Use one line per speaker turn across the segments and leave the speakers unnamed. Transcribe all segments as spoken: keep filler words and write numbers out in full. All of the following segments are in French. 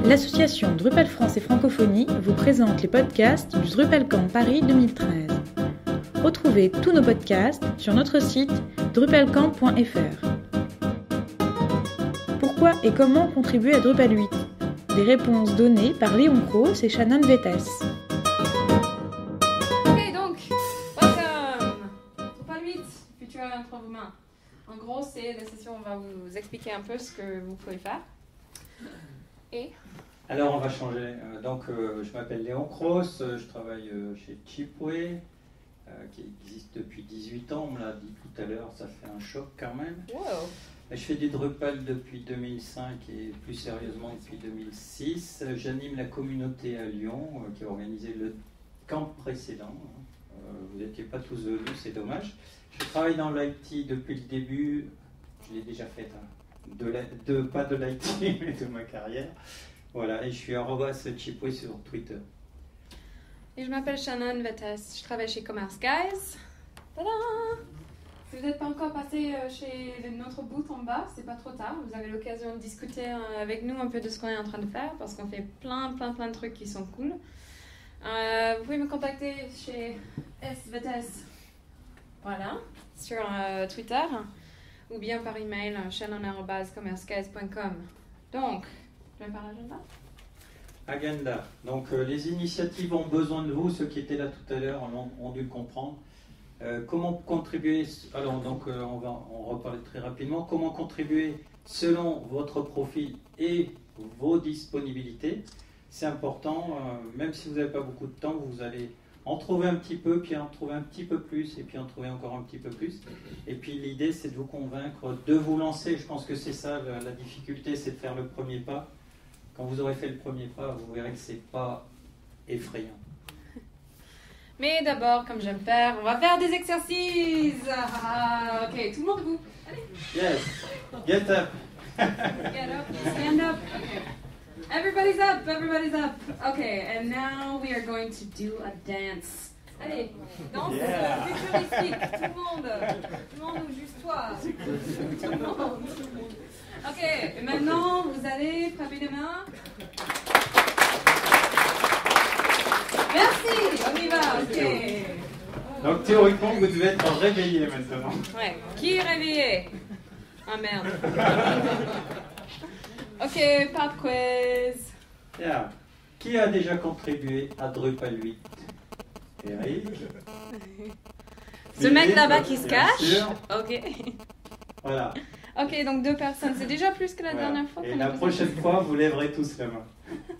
L'association Drupal France et Francophonie vous présente les podcasts du DrupalCamp Paris deux mille treize. Retrouvez tous nos podcasts sur notre site drupalcamp point f r. Pourquoi et comment contribuer à Drupal huit? Des réponses données par Léon Cros et Shannon Vettès.
Ok, donc, welcome Drupal huit, futur entre vos mains. En gros, c'est la session où on va vous expliquer un peu ce que vous pouvez faire. Et
Alors, on va changer. Euh, donc, euh, je m'appelle Léon Cros, euh, je travaille euh, chez Chipway, euh, qui existe depuis dix-huit ans. On me l'a dit tout à l'heure, ça fait un choc quand même.
wow.
Je fais du Drupal depuis deux mille cinq et plus sérieusement depuis deux mille six. J'anime la communauté à Lyon euh, qui a organisé le camp précédent. Euh, vous n'étiez pas tous venus, c'est dommage. Je travaille dans l'I T depuis le début. Je l'ai déjà fait, hein. de la, de, pas de l'I T, mais de ma carrière. Voilà, et je suis arobase Chipway sur Twitter.
Et je m'appelle Shannon Vettès, je travaille chez Commerce Guys. Tada! Si vous n'êtes pas encore passé chez notre booth en bas, c'est pas trop tard. Vous avez l'occasion de discuter avec nous un peu de ce qu'on est en train de faire parce qu'on fait plein, plein, plein de trucs qui sont cool. Euh, vous pouvez me contacter chez S Vettès, voilà, sur euh, Twitter ou bien par email shannon arobase commerce guys point com. Donc, je vais faire l'agenda.
Agenda. Donc euh, les initiatives ont besoin de vous, ceux qui étaient là tout à l'heure ont, ont dû le comprendre. Euh, comment contribuer, alors donc euh, on va en reparler très rapidement, comment contribuer selon votre profil et vos disponibilités. C'est important, euh, même si vous n'avez pas beaucoup de temps, vous allez en trouver un petit peu, puis en trouver un petit peu plus, et puis en trouver encore un petit peu plus. Et puis l'idée c'est de vous convaincre, de vous lancer. Je pense que c'est ça la, la difficulté, c'est de faire le premier pas. Quand vous aurez fait le premier pas, vous verrez que c'est pas effrayant.
Mais d'abord, comme j'aime faire, on va faire des exercices. Ah, ok, tout le monde debout. Allez.
Yes, get up.
Get up, stand up. Okay. Everybody's up, everybody's up. Okay, and now we are going to do a dance. Allez, danse,
Yeah.
futuristique, tout le monde. Tout le monde ou juste toi? Tout le monde. Ok, et maintenant vous allez frapper les mains. Merci, on y va, ok.
Donc théoriquement, vous devez être réveillé maintenant.
Ouais, qui est réveillé? Ah merde. Ok, pop quiz.
Yeah. Qui a déjà contribué à Drupal huit? Eric.
Ce mec là-bas qui se
Bien
cache.
sûr.
Ok.
Voilà.
Ok, donc deux personnes, c'est déjà plus que la
Voilà.
dernière fois.
Et
qu'on
la
a fait
prochaine
ça.
fois, vous lèverez tous la main.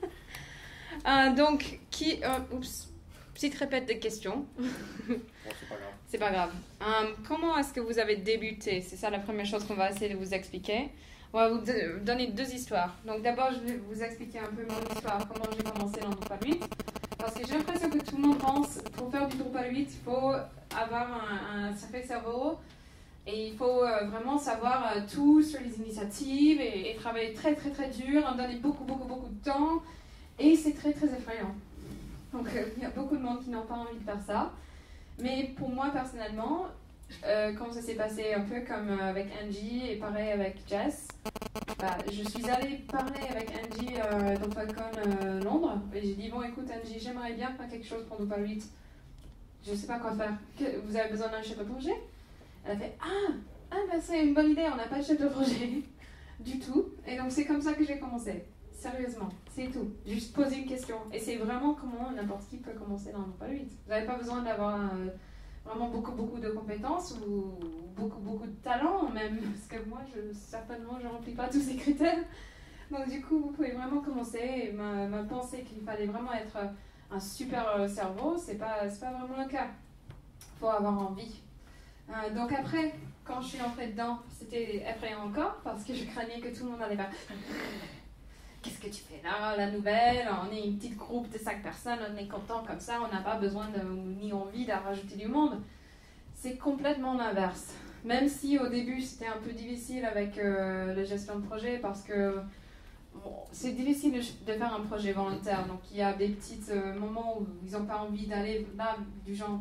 Euh, donc, qui. euh, oups, petite répète de questions.
Bon, c'est pas grave.
C'est pas grave. Euh, comment est-ce que vous avez débuté? C'est ça la première chose qu'on va essayer de vous expliquer. On va vous de- donner deux histoires. Donc d'abord, je vais vous expliquer un peu mon histoire, comment j'ai commencé dans Drupal huit. Parce que j'ai l'impression que tout le monde pense, pour faire du Drupal huit, il faut avoir un, un sacré cerveau. Et il faut euh, vraiment savoir euh, tout sur les initiatives et, et travailler très très très dur, en donner beaucoup beaucoup beaucoup de temps. Et c'est très très effrayant. Donc euh, il y a beaucoup de monde qui n'ont pas envie de faire ça. Mais pour moi personnellement, euh, quand ça s'est passé un peu comme euh, avec Angie et pareil avec Jess, bah, je suis allée parler avec Angie euh, dans Falcon euh, Londres et j'ai dit bon écoute Angie, j'aimerais bien faire quelque chose pour Drupal huit. Je sais pas quoi faire. Que- vous avez besoin d'un chef de projet? Elle a fait ah, ah bah, c'est une bonne idée, on n'a pas de chef de projet du tout. Et donc c'est comme ça que j'ai commencé. Sérieusement, c'est tout. Juste poser une question. Et c'est vraiment comment n'importe qui peut commencer dans Drupal huit. Vous n'avez pas besoin d'avoir euh, vraiment beaucoup, beaucoup de compétences ou beaucoup, beaucoup de talent même. Parce que moi, je, certainement, je ne remplis pas tous ces critères. Donc du coup, vous pouvez vraiment commencer. Et ma, ma pensée qu'il fallait vraiment être un super euh, cerveau, c'est pas, c'est pas vraiment le cas. Il faut avoir envie. Euh, donc après, quand je suis entrée dedans, c'était effrayant encore parce que je craignais que tout le monde allait faire... Qu'est-ce que tu fais là, la nouvelle? On est une petite groupe de cinq personnes, on est content comme ça, on n'a pas besoin de, ni envie de rajouter du monde. C'est complètement l'inverse. Même si au début c'était un peu difficile avec euh, la gestion de projet parce que bon, c'est difficile de, de faire un projet volontaire. Donc il y a des petits euh, moments où ils n'ont pas envie d'aller là, du genre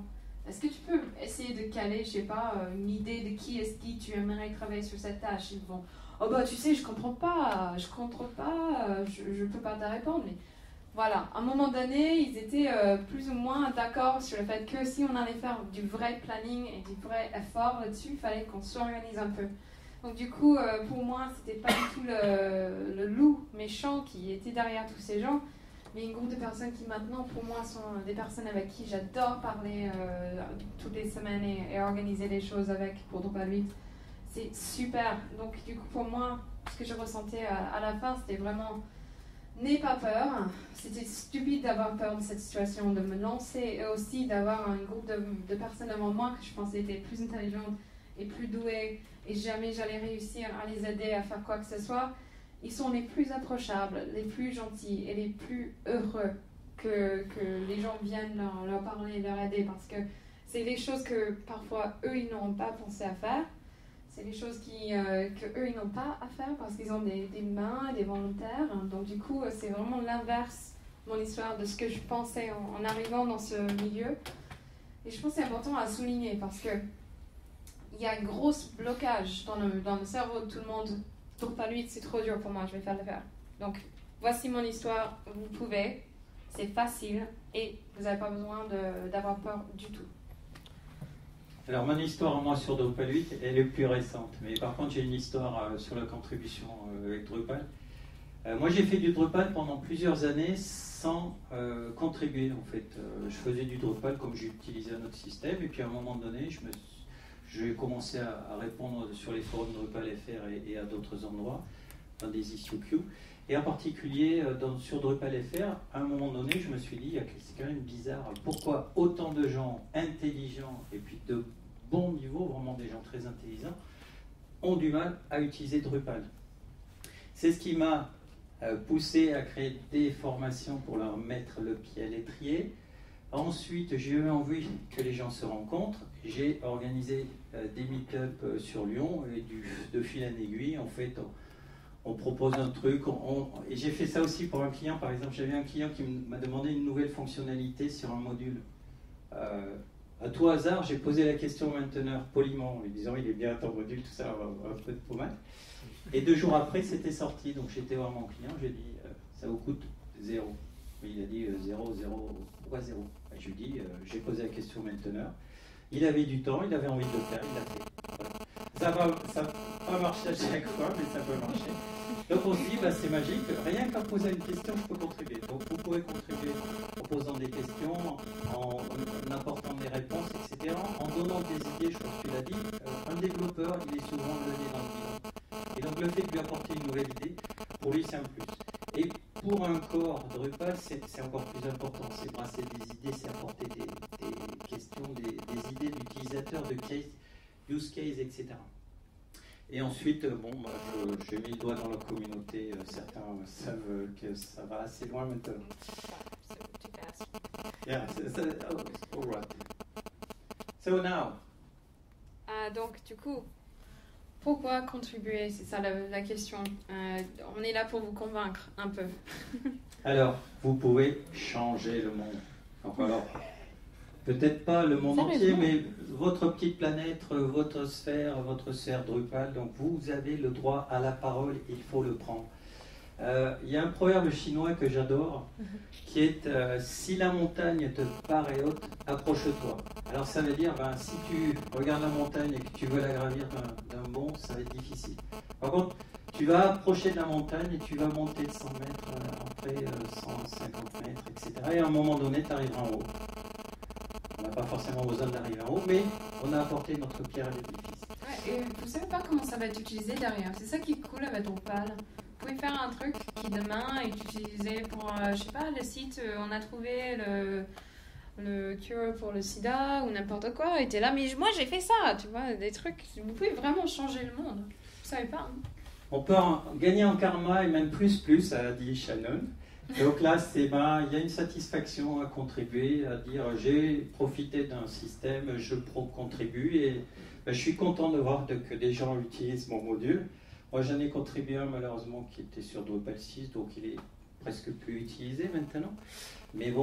est-ce que tu peux essayer de caler, je sais pas, une idée de qui est-ce qui tu aimerais travailler sur cette tâche? Ils vont, oh bah tu sais, je comprends pas, je contrôle pas, je, je peux pas te répondre. Mais voilà, à un moment donné, ils étaient euh, plus ou moins d'accord sur le fait que si on allait faire du vrai planning et du vrai effort là-dessus, il fallait qu'on s'organise un peu. Donc du coup, euh, pour moi, c'était pas du tout le, le loup méchant qui était derrière tous ces gens, mais un groupe de personnes qui maintenant, pour moi, sont des personnes avec qui j'adore parler euh, toutes les semaines et, et organiser des choses avec pour Drupal huit. C'est super. Donc du coup, pour moi, ce que je ressentais à, à la fin, c'était vraiment n'aie pas peur. C'était stupide d'avoir peur de cette situation, de me lancer et aussi d'avoir un groupe de, de personnes devant moi que je pensais étaient plus intelligentes et plus douées et jamais j'allais réussir à les aider à faire quoi que ce soit. Ils sont les plus approchables, les plus gentils et les plus heureux que, que les gens viennent leur, leur parler, leur aider, parce que c'est les choses que parfois eux ils n'ont pas pensé à faire. C'est les choses qui, euh, que eux ils n'ont pas à faire parce qu'ils ont des, des mains, des volontaires. Donc du coup c'est vraiment l'inverse, mon histoire, de ce que je pensais en, en arrivant dans ce milieu. Et je pense que c'est important à souligner parce que il y a un gros blocage dans le, dans le cerveau de tout le monde. Drupal huit, c'est trop dur pour moi, je vais faire le faire. Donc, voici mon histoire, vous pouvez, c'est facile et vous n'avez pas besoin de, d'avoir peur du tout.
Alors, mon histoire, moi, sur Drupal huit, elle est plus récente. Mais par contre, j'ai une histoire euh, sur la contribution euh, avec Drupal. Euh, moi, j'ai fait du Drupal pendant plusieurs années sans euh, contribuer, en fait. Euh, je faisais du Drupal comme j'utilisais un autre système. Et puis, à un moment donné, je me suis J'ai commencé à, à répondre sur les forums Drupal F R et, et à d'autres endroits, dans des issues queues. Et en particulier, dans, sur Drupal F R, à un moment donné, je me suis dit, c'est quand même bizarre, pourquoi autant de gens intelligents et puis de bon niveau, vraiment des gens très intelligents, ont du mal à utiliser Drupal. C'est ce qui m'a euh, poussé à créer des formations pour leur mettre le pied à l'étrier. Ensuite, j'ai eu envie que les gens se rencontrent. J'ai organisé euh, des meet-up euh, sur Lyon et du, de fil en aiguille, en fait, on, on propose un truc. On, on, et j'ai fait ça aussi pour un client. Par exemple, j'avais un client qui m'a demandé une nouvelle fonctionnalité sur un module. Euh, à tout hasard, j'ai posé la question au mainteneur poliment, en lui disant il est bien ton module, tout ça, un peu de pommade. Et deux jours après, c'était sorti. Donc j'étais voir mon client, j'ai dit euh, ça vous coûte zéro. Il a dit euh, zéro, zéro, pourquoi zéro? Je lui dis, euh, j'ai posé la question au mainteneur. Il avait du temps, il avait envie de le faire, il l'a fait. Voilà. Ça va, ça va pas marcher à chaque fois, mais ça peut marcher. Donc on se dit, bah, c'est magique, rien qu'en posant une question, je peux contribuer. Donc vous pouvez contribuer en posant des questions, en, en apportant des réponses, et cetera. En donnant des idées, je pense que tu l'as dit. Euh, un développeur, il est souvent le nez dans le bilan. Et donc le fait de lui apporter une nouvelle idée, pour lui c'est un plus. Et pour un corps Drupal, c'est, c'est encore plus important. C'est brasser des idées, c'est apporter des, des questions, des, des idées d'utilisateurs, de case, use case, et cetera. Et ensuite, bon, bah, je, j'ai mis le doigt dans la communauté. Certains savent que ça va assez loin maintenant. Yeah, so, so, oh, all right. So now.
Ah, donc, du coup, pourquoi contribuer? C'est ça la, la question. Euh, on est là pour vous convaincre un peu.
Alors, vous pouvez changer le monde. Donc, alors, peut-être pas le monde entier, mais votre petite planète, votre sphère, votre sphère Drupal. Donc, vous avez le droit à la parole, il faut le prendre. Euh, il y a un proverbe chinois que j'adore, qui est euh, « Si la montagne te paraît haute, approche-toi ». Alors ça veut dire, ben, si tu regardes la montagne et que tu veux la gravir d'un, d'un bond, ça va être difficile. Par contre, tu vas approcher de la montagne et tu vas monter de cent mètres, euh, après euh, cent cinquante mètres, et cetera. Et à un moment donné, tu arriveras en haut. On n'a pas forcément besoin d'arriver en haut, mais on a apporté notre pierre à l'édifice.
Ouais, et vous ne savez pas comment ça va être utilisé derrière. C'est ça qui est cool avec Drupal. Vous pouvez faire un truc qui demain est utilisé pour, euh, je sais pas, le site, euh, on a trouvé le, le cure pour le sida ou n'importe quoi, et t'es là, mais moi j'ai fait ça, tu vois, des trucs, vous pouvez vraiment changer le monde, vous savez pas. Hein.
On peut en, gagner en karma et même plus plus, a dit Shannon. Donc là, c'est, ben, il y a une satisfaction à contribuer, à dire j'ai profité d'un système, je pro- contribue et ben, je suis content de voir de, que des gens utilisent mon module. Moi, j'en ai contribué un, malheureusement, qui était sur Drupal six, donc il est presque plus utilisé maintenant. Mais bon,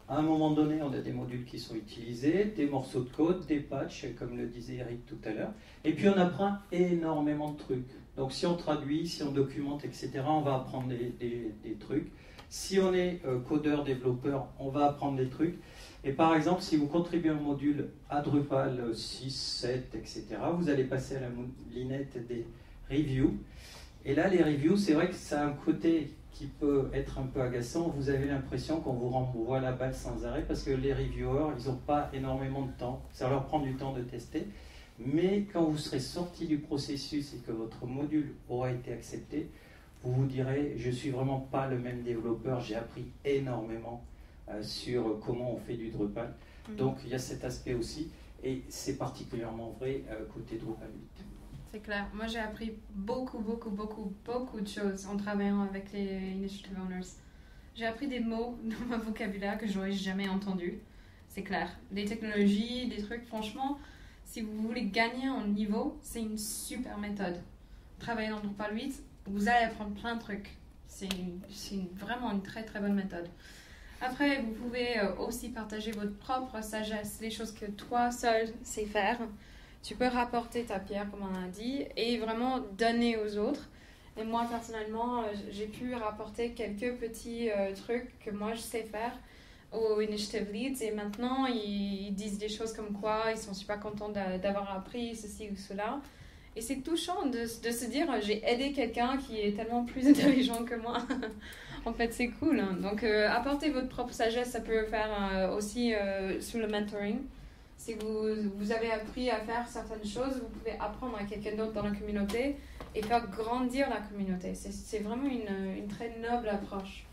À un moment donné, on a des modules qui sont utilisés, des morceaux de code, des patchs, comme le disait Eric tout à l'heure. Et puis on apprend énormément de trucs. Donc si on traduit, si on documente, et cetera, on va apprendre des, des, des trucs. Si on est euh, codeur, développeur, on va apprendre des trucs. Et par exemple, si vous contribuez un module à Drupal six, sept, et cetera, vous allez passer à la moulinette des reviews. Et là, les reviews, c'est vrai que ça a un côté qui peut être un peu agaçant. Vous avez l'impression qu'on vous renvoie la balle sans arrêt parce que les reviewers, ils n'ont pas énormément de temps. Ça leur prend du temps de tester. Mais quand vous serez sorti du processus et que votre module aura été accepté, vous vous direz, je ne suis vraiment pas le même développeur, j'ai appris énormément euh, sur comment on fait du Drupal. Mmh. Donc il y a cet aspect aussi, et c'est particulièrement vrai euh, côté Drupal huit.
C'est clair. Moi, j'ai appris beaucoup, beaucoup, beaucoup, beaucoup de choses en travaillant avec les Initiative Owners. J'ai appris des mots dans mon vocabulaire que je n'aurais jamais entendu. C'est clair. Des technologies, des trucs, franchement, si vous voulez gagner en niveau, c'est une super méthode. Travailler dans Drupal huit, vous allez apprendre plein de trucs. C'est, une, c'est une, vraiment une très, très bonne méthode. Après, vous pouvez aussi partager votre propre sagesse, les choses que toi seul sais faire. Tu peux rapporter ta pierre, comme on a dit, et vraiment donner aux autres. Et moi, personnellement, j'ai pu rapporter quelques petits euh, trucs que moi, je sais faire aux Initiative Leads. Et maintenant, ils, ils disent des choses comme quoi ils sont super contents de, d'avoir appris ceci ou cela. Et c'est touchant de, de se dire, j'ai aidé quelqu'un qui est tellement plus intelligent que moi. En fait, c'est cool. Hein. Donc, euh, apporter votre propre sagesse, ça peut faire euh, aussi euh, sous le mentoring. Si vous, vous avez appris à faire certaines choses, vous pouvez apprendre à quelqu'un d'autre dans la communauté et faire grandir la communauté. C'est, c'est vraiment une, une très noble approche.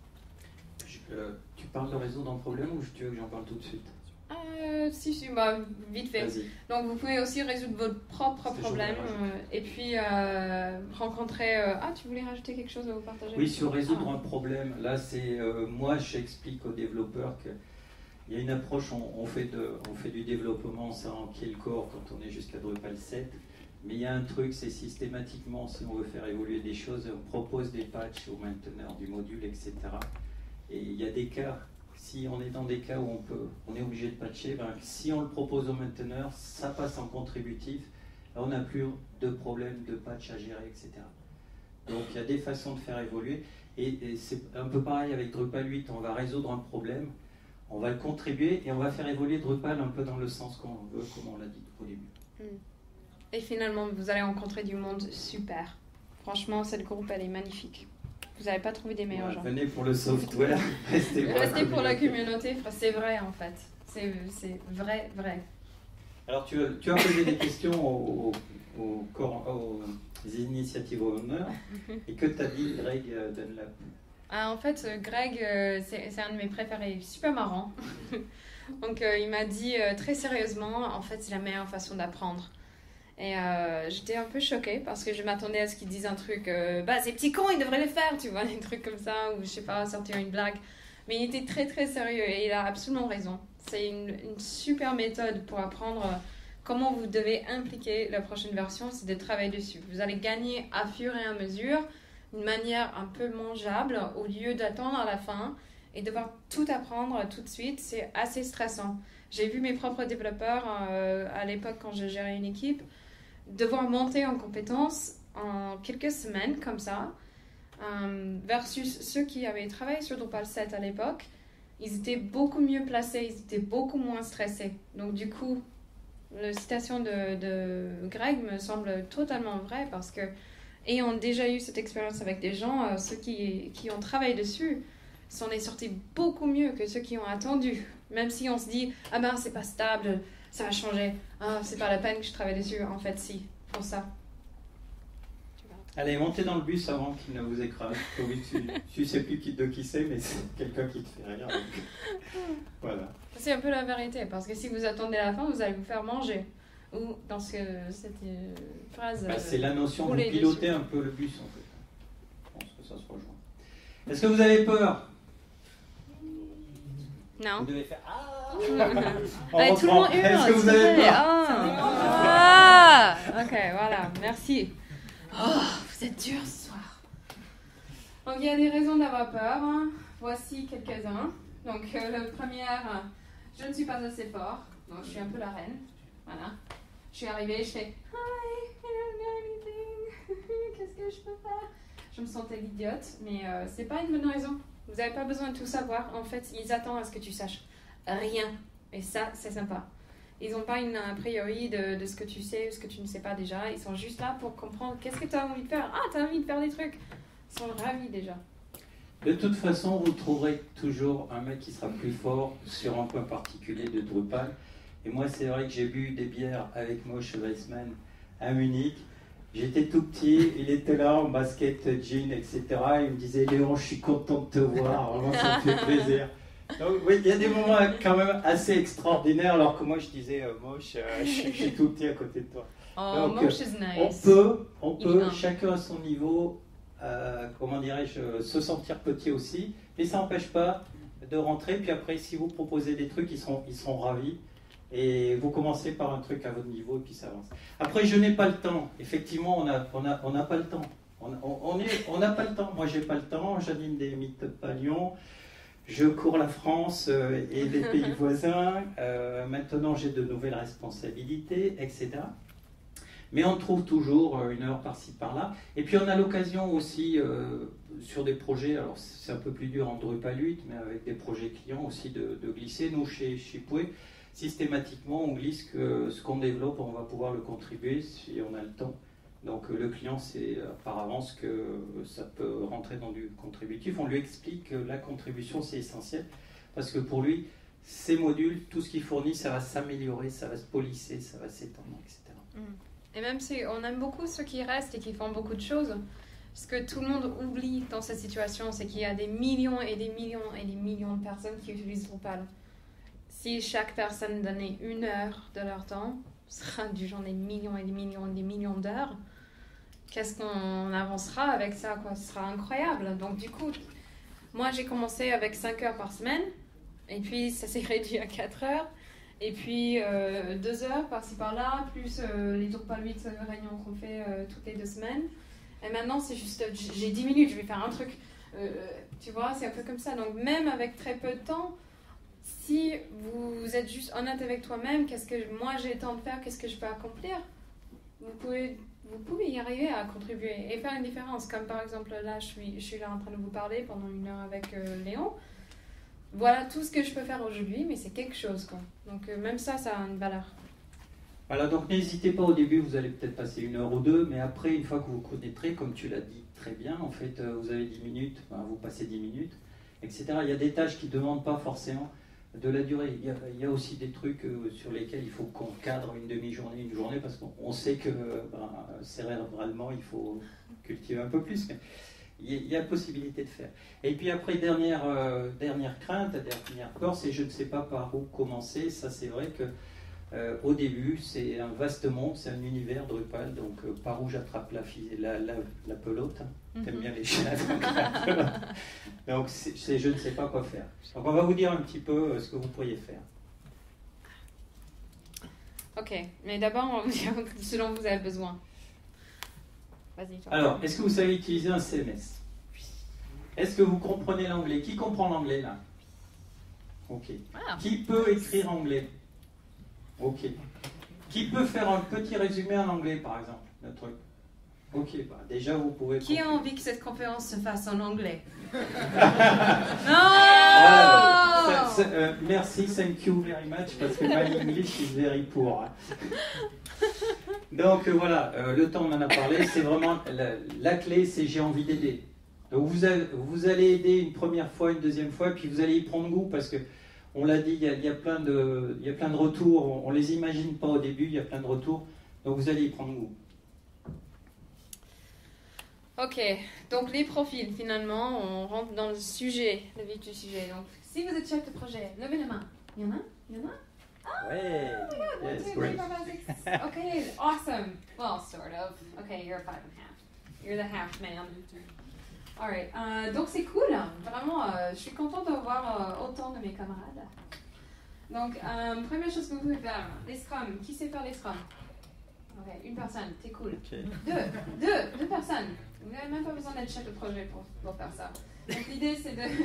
Je, euh, tu parles de résoudre un problème ou tu veux que j'en parle tout de suite?
euh, Si, si, bah, vite fait.
Vas-y.
Donc vous pouvez aussi résoudre votre propre
C'était
problème euh, et puis euh, rencontrer... Euh... Ah, tu voulais rajouter quelque chose à vous partager?
Oui, sur résoudre
ah.
un problème. Là, c'est euh, moi, j'explique aux développeurs que il y a une approche, on, on, fait de, on fait du développement sans kill le corps quand on est jusqu'à Drupal sept, mais il y a un truc, c'est systématiquement, si on veut faire évoluer des choses, on propose des patchs aux mainteneurs du module, et cetera. Et il y a des cas, si on est dans des cas où on, peut, on est obligé de patcher, ben, si on le propose aux mainteneurs, ça passe en contributif, là on n'a plus de problème de patch à gérer, et cetera. Donc il y a des façons de faire évoluer, et, et c'est un peu pareil avec Drupal huit, on va résoudre un problème, on va le contribuer et on va faire évoluer Drupal un peu dans le sens qu'on veut, comme on l'a dit au début.
Et finalement, vous allez rencontrer du monde super. Franchement, cette groupe, elle est magnifique. Vous n'allez pas trouver des meilleurs
ouais,
gens.
Venez pour le software, restez pour,
restez
la,
pour la communauté. C'est vrai, en fait. C'est, c'est vrai, vrai.
Alors, tu, tu as posé des questions aux, aux, aux, aux initiatives owners. Et que t'as dit, Greg Dunlap?
Ah, en fait, Greg, euh, c'est, c'est un de mes préférés, super marrant. Donc, euh, il m'a dit euh, très sérieusement, en fait, c'est la meilleure façon d'apprendre. Et euh, j'étais un peu choquée parce que je m'attendais à ce qu'il dise un truc, euh, bah, ces petits cons, ils devraient le faire, tu vois, des trucs comme ça, ou je sais pas, sortir une blague. Mais il était très, très sérieux et il a absolument raison. C'est une, une super méthode pour apprendre comment vous devez impliquer la prochaine version, c'est de travailler dessus. Vous allez gagner à fur et à mesure une manière un peu mangeable au lieu d'attendre à la fin et devoir tout apprendre tout de suite. C'est assez stressant. J'ai vu mes propres développeurs euh, à l'époque quand je gérais une équipe devoir monter en compétences en quelques semaines comme ça euh, versus ceux qui avaient travaillé sur Drupal sept à l'époque. Ils étaient beaucoup mieux placés, ils étaient beaucoup moins stressés. Donc du coup, la citation de, de Greg me semble totalement vraie parce que ayant déjà eu cette expérience avec des gens, euh, ceux qui, qui ont travaillé dessus s'en est sorti beaucoup mieux que ceux qui ont attendu. Même si on se dit « Ah ben, c'est pas stable, ça va changer. Ah, c'est pas la peine que je travaille dessus. » En fait, si, pour ça.
Allez, montez dans le bus avant qu'il ne vous écrase. Je ne sais plus qui, de qui c'est, mais c'est quelqu'un qui te fait rire. Donc... Voilà.
C'est un peu la vérité, parce que si vous attendez la fin, vous allez vous faire manger. Ou dans ce, cette euh, phrase...
Bah, c'est la notion de piloter dessus. Un peu le bus, en fait. Je pense que ça se rejoint. Est-ce que vous avez peur?
Non.
Vous devez faire ah.
Allez, tout le monde hurle. Est-ce que vous avez peur? Ah. ah. Ok, voilà, merci. Oh, vous êtes dur ce soir. Donc il y a des raisons d'avoir peur. Hein. Voici quelques-uns. Donc, euh, la première, euh, je ne suis pas assez fort, donc je suis un peu la reine. Voilà. Je suis arrivée, je fais Hi, I don't know anything. Qu'est-ce que je peux faire? Je me sentais l'idiote, mais euh, c'est pas une bonne raison. Vous n'avez pas besoin de tout savoir. En fait, ils attendent à ce que tu saches rien. Et ça, c'est sympa. Ils n'ont pas une a priori de, de ce que tu sais ou ce que tu ne sais pas déjà. Ils sont juste là pour comprendre qu'est-ce que tu as envie de faire. Ah, tu as envie de faire des trucs. Ils sont ravis déjà.
De toute façon, vous trouverez toujours un mec qui sera plus fort sur un point particulier de Drupal. Et moi, c'est vrai que j'ai bu des bières avec Moshe Weissman à Munich. J'étais tout petit, il était là en basket, jean, et cetera. Il me disait « Léon, je suis content de te voir, vraiment ça me fait plaisir ». Donc oui, il y a des moments quand même assez extraordinaires, alors que moi je disais euh, « Moshe, euh, je, je suis tout petit à côté de toi ».
Oh,
Donc,
Moshe is nice.
On peut, on peut
Yeah.
chacun à son niveau, euh, comment dirais-je, se sentir petit aussi, mais ça n'empêche pas de rentrer. Puis après, si vous proposez des trucs, ils seront, ils seront ravis. Et vous commencez par un truc à votre niveau et puis ça avance. Après, je n'ai pas le temps. Effectivement, on n'a on a, on a pas le temps. On n'a on, on n'a pas le temps. Moi, j'ai pas le temps. J'anime des meet-up à Lyon. Je cours la France euh, et les pays voisins. Euh, maintenant, j'ai de nouvelles responsabilités, et cetera. Mais on trouve toujours une heure par-ci, par-là. Et puis, on a l'occasion aussi, euh, sur des projets, alors c'est un peu plus dur en Drupal huit, mais avec des projets clients aussi, de, de glisser. Nous, chez Shipway, systématiquement, on glisse que ce qu'on développe, on va pouvoir le contribuer si on a le temps. Donc le client sait par avance que ça peut rentrer dans du contributif. On lui explique que la contribution, c'est essentiel, parce que pour lui, ces modules, tout ce qu'il fournit, ça va s'améliorer, ça va se polisser, ça va s'étendre, et cetera.
Et même si on aime beaucoup ceux qui restent et qui font beaucoup de choses, ce que tout le monde oublie dans cette situation, c'est qu'il y a des millions et des millions et des millions de personnes qui utilisent Drupal. Si chaque personne donnait une heure de leur temps, ce sera du genre des millions et des millions et des millions d'heures. Qu'est-ce qu'on avancera avec ça, quoi? Ce sera incroyable. Donc du coup, moi j'ai commencé avec cinq heures par semaine, et puis ça s'est réduit à quatre heures, et puis euh, deux heures par-ci par-là, plus euh, les Drupal huit réunions qu'on fait euh, toutes les deux semaines. Et maintenant c'est juste, j'ai dix minutes, je vais faire un truc. Euh, tu vois, c'est un peu comme ça. Donc même avec très peu de temps, si vous êtes juste honnête avec toi-même, qu'est-ce que moi j'ai le temps de faire, qu'est-ce que je peux accomplir, vous pouvez, vous pouvez y arriver à contribuer et faire une différence. Comme par exemple là, je suis, je suis là en train de vous parler pendant une heure avec euh, Léon. Voilà tout ce que je peux faire aujourd'hui, mais c'est quelque chose, quoi. Donc euh, même ça, ça a une valeur.
Voilà, donc n'hésitez pas au début, vous allez peut-être passer une heure ou deux, mais après, une fois que vous connaîtrez, comme tu l'as dit très bien, en fait, euh, vous avez dix minutes, ben, vous passez dix minutes, et cetera. Il y a des tâches qui ne demandent pas forcément de la durée. Il y a, il y a aussi des trucs euh, sur lesquels il faut qu'on cadre une demi-journée, une journée, parce qu'on sait que ben, cérébralement, il faut cultiver un peu plus, mais il y a possibilité de faire. Et puis après, dernière, euh, dernière crainte, dernière peur, c'est je ne sais pas par où commencer. Ça, c'est vrai que euh, au début, c'est un vaste monde, c'est un univers Drupal, donc euh, par où j'attrape la, la, la, la pelote, hein. Mm-hmm. T'aimes bien les chiens, donc la pelote. Donc c'est je ne sais pas quoi faire. Donc on va vous dire un petit peu euh, ce que vous pourriez faire.
Ok, mais d'abord on va vous dire ce dont vous avez besoin. Vas-y, toi.
Alors, est-ce que vous savez utiliser un C M S? Est-ce que vous comprenez l'anglais? Qui comprend l'anglais là? Ok. Ah. Qui peut écrire anglais? Ok. Qui peut faire un petit résumé en anglais, par exemple, le truc? Ok, bah déjà vous pouvez...
Qui a envie que cette conférence se fasse en anglais? Non.
Voilà, ça, ça, euh, merci, thank you very much, parce que my English is very poor. Donc euh, voilà, euh, le temps on en a parlé, c'est vraiment la, la clé, c'est j'ai envie d'aider. Donc vous, avez, vous allez aider une première fois, une deuxième fois, et puis vous allez y prendre goût, parce que on l'a dit, il y, a, il, y a plein de, il y a plein de retours, on ne les imagine pas au début, il y a plein de retours, donc vous allez y prendre goût.
Ok, donc les profils, finalement, on rentre dans le sujet, le vif du sujet. Donc, si vous êtes chef de projet, levez la main. Il y en a? Il y en a? Ah,
ouais.
Oh my God, one,
Yes,
two,
great.
three, four, five, six. Okay, awesome. Well, sort of. Okay, you're a five and a half. You're the half man. Alright, euh, donc c'est cool. Vraiment, euh, je suis contente de voir euh, autant de mes camarades. Donc, euh, première chose que vous pouvez faire, les scrums. Qui sait faire les scrums? Ok, une personne, c'est cool. Okay. Deux, deux, deux personnes. Vous n'avez même pas besoin d'être chef de projet pour, pour faire ça. Donc l'idée c'est de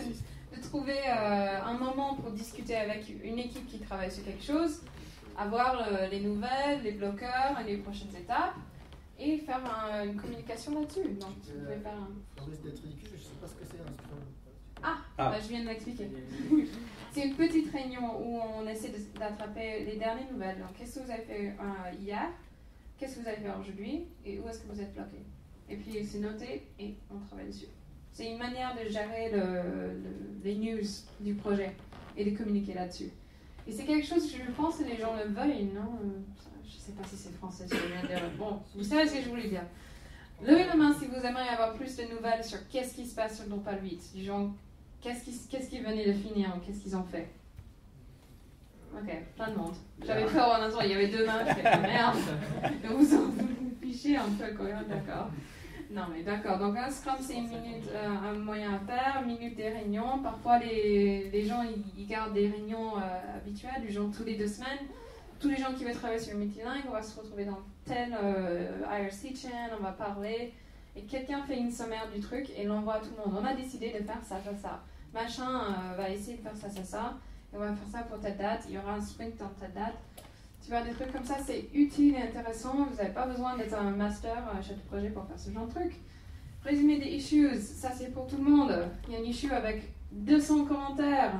de trouver euh, un moment pour discuter avec une équipe qui travaille sur quelque chose, avoir le, les nouvelles, les bloqueurs, les prochaines étapes, et faire un, une communication là-dessus. Donc,
je,
vous pouvez faire un...
Ça risque d'être ridicule, je ne sais pas ce que c'est un Scrum.
Ah,
ah.
Bah, je viens de l'expliquer. C'est une petite réunion où on essaie de, d'attraper les dernières nouvelles. Donc, qu'est-ce que vous avez fait euh, hier? Qu'est-ce que vous allez faire aujourd'hui? Et où est-ce que vous êtes bloqué? Et puis, c'est noté et on travaille dessus. C'est une manière de gérer le, le, les news du projet et de communiquer là-dessus. Et c'est quelque chose que je pense que les gens le veulent, non? Je ne sais pas si c'est français, ce que je viens de dire. Bon, vous savez ce que je voulais dire. Levez la main si vous aimeriez avoir plus de nouvelles sur qu'est-ce qui se passe sur Drupal huit. Du genre, qu'est-ce qui, qu'est-ce qui venait de finir, qu'est-ce qu'ils ont fait. Ok, plein de monde. J'avais peur en instant, il y avait deux mains, je fais oh, merde. Donc vous en vous fichez un peu quand même, d'accord. Non mais d'accord, donc un Scrum c'est une minute, euh, un moyen à faire, une minute des réunions. Parfois les, les gens ils, ils gardent des réunions euh, habituelles, du genre tous les deux semaines. Tous les gens qui veulent travailler sur le multilingue, on va se retrouver dans tel euh, I R C chain, on va parler. Et quelqu'un fait une sommaire du truc et l'envoie à tout le monde. On a décidé de faire ça, ça, ça. Machin euh, va essayer de faire ça, ça, ça. Et on va faire ça pour telle date. Il y aura un sprint dans telle date. Tu vois, des trucs comme ça, c'est utile et intéressant. Vous n'avez pas besoin d'être un master euh, chef de projet pour faire ce genre de truc. Résumé des issues, ça c'est pour tout le monde. Il y a une issue avec deux cents commentaires.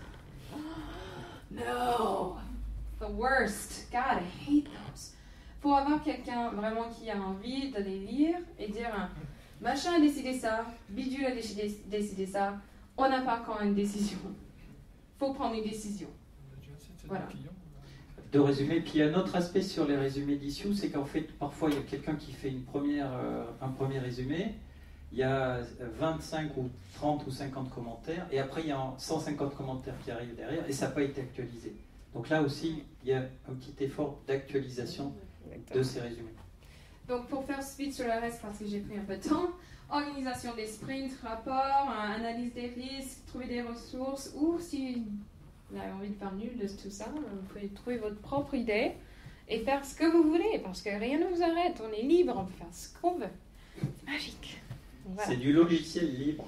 No! The worst. God, I hate those. Pour avoir quelqu'un vraiment qui a envie de les lire et dire machin a décidé ça, bidule a décidé, décidé ça, on n'a pas encore une décision. Faut prendre une décision. Voilà.
De résumé, puis il y a un autre aspect sur les résumés d'issues, c'est qu'en fait, parfois il y a quelqu'un qui fait une première, euh, un premier résumé, il y a vingt-cinq ou trente ou cinquante commentaires, et après il y a cent cinquante commentaires qui arrivent derrière, et ça n'a pas été actualisé. Donc là aussi, il y a un petit effort d'actualisation de ces résumés.
Donc pour faire suite sur le reste, parce que j'ai pris un peu de temps, organisation des sprints, rapport, analyse des risques, trouver des ressources, ou si vous avez envie de faire nul de tout ça, vous pouvez trouver votre propre idée et faire ce que vous voulez, parce que rien ne vous arrête, on est libre, on peut faire ce qu'on veut. C'est magique. Voilà.
C'est du logiciel libre.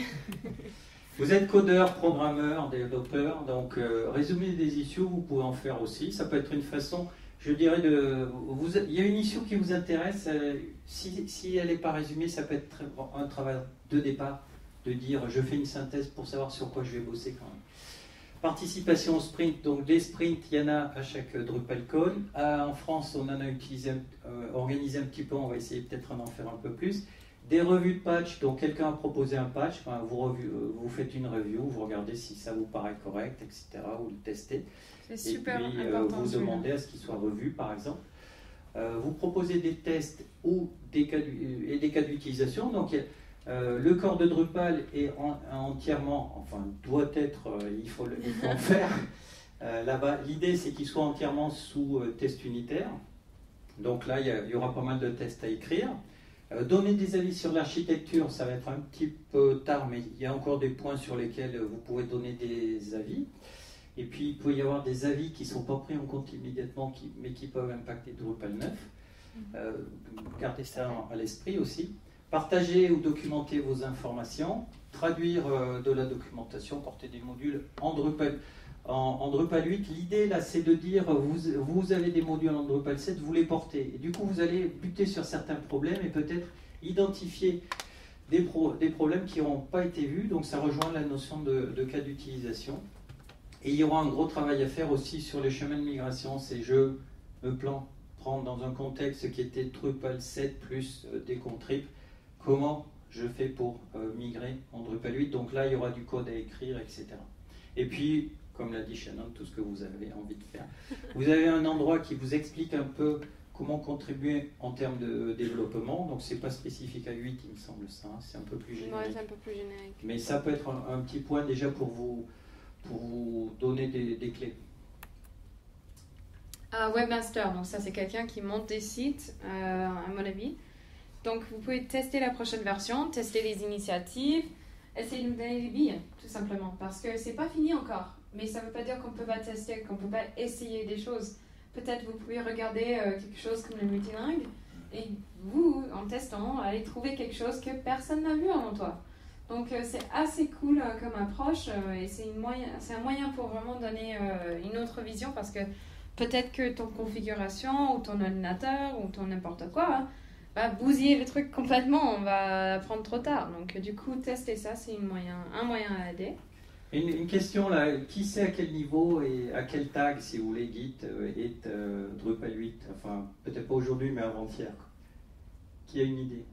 Vous êtes codeur, programmeur, développeur, donc euh, résumer des issues, vous pouvez en faire aussi. Ça peut être une façon, je dirais, de... Vous, il y a une issue qui vous intéresse, euh, si, si elle n'est pas résumée, ça peut être très, un travail de départ, de dire je fais une synthèse pour savoir sur quoi je vais bosser quand même. Participation au sprint, donc des sprints, il y en a à chaque DrupalCon. À, en France, on en a utilisé, euh, organisé un petit peu, on va essayer peut-être d'en faire un peu plus. Des revues de patch, donc quelqu'un a proposé un patch, ben vous, revu, euh, vous faites une review, vous regardez si ça vous paraît correct, et cetera, ou le testez.
C'est super
et puis
important,
euh, vous demandez à ce qu'il soit revu, par exemple. Euh, vous proposez des tests ou des cas et des cas d'utilisation. Donc euh, le corps de Drupal est en, entièrement, enfin doit être, euh, il faut le, il faut en faire. Euh, là-bas, l'idée c'est qu'il soit entièrement sous euh, test unitaire. Donc là, il y, a, il y aura pas mal de tests à écrire. Euh, donner des avis sur l'architecture, ça va être un petit peu tard, mais il y a encore des points sur lesquels vous pouvez donner des avis. Et puis, il peut y avoir des avis qui ne sont pas pris en compte immédiatement, qui, mais qui peuvent impacter Drupal neuf. Euh, gardez ça à l'esprit aussi. Partager ou documenter vos informations. Traduire euh, de la documentation, porter des modules en Drupal, en, en Drupal huit. L'idée, là, c'est de dire, vous, vous avez des modules en Drupal sept, vous les portez. Et du coup, vous allez buter sur certains problèmes et peut-être identifier des, pro, des problèmes qui n'auront pas été vus. Donc, ça rejoint la notion de, de cas d'utilisation. Et il y aura un gros travail à faire aussi sur les chemins de migration. C'est je me plan, prendre dans un contexte qui était Drupal sept plus euh, des contrips, comment je fais pour euh, migrer en Drupal huit. Donc là, il y aura du code à écrire, et cetera. Et puis, comme l'a dit Shannon, tout ce que vous avez envie de faire. Vous avez un endroit qui vous explique un peu comment contribuer en termes de développement. Donc, ce n'est pas spécifique à huit, il me semble ça. C'est un peu plus générique.
Ouais, c'est un peu plus générique.
Mais ça peut être un, un petit point déjà pour vous... pour vous donner des, des clés.
Uh, webmaster, donc ça c'est quelqu'un qui monte des sites, euh, à mon avis. Donc vous pouvez tester la prochaine version, tester les initiatives, essayer de nous donner des billes, tout simplement. Parce que c'est pas fini encore. Mais ça ne veut pas dire qu'on ne peut pas tester, qu'on ne peut pas essayer des choses. Peut-être vous pouvez regarder euh, quelque chose comme le multilingue et vous, en testant, allez trouver quelque chose que personne n'a vu avant toi. Donc euh, c'est assez cool euh, comme approche euh, et c'est, une moyen, c'est un moyen pour vraiment donner euh, une autre vision parce que peut-être que ton configuration ou ton ordinateur ou ton n'importe quoi hein, va bousiller le truc complètement, on va apprendre trop tard. Donc du coup, tester ça, c'est une moyen, un moyen à aider.
Une, une question là, qui sait à quel niveau et à quel tag, si vous voulez, Git euh, est euh, Drupal huit, enfin peut-être pas aujourd'hui mais avant-hier. Qui a une idée?